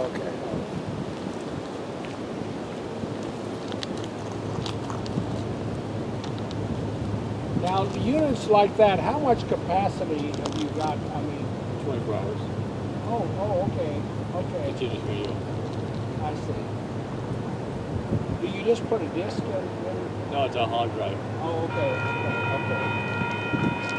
Okay. Now, units like that, how much capacity have you got? I mean, 24 hours. oh, okay, okay. Continuous radio. I see. Do you just put a disc in? No, it's a hard drive. Oh, okay, okay, okay.